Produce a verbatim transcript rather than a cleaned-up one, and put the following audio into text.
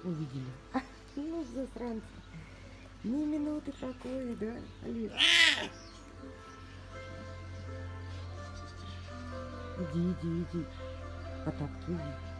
увидели. Ну, засранцы. Ни минуты покоя, да, Алис? Иди, иди, иди. Потапки, иди.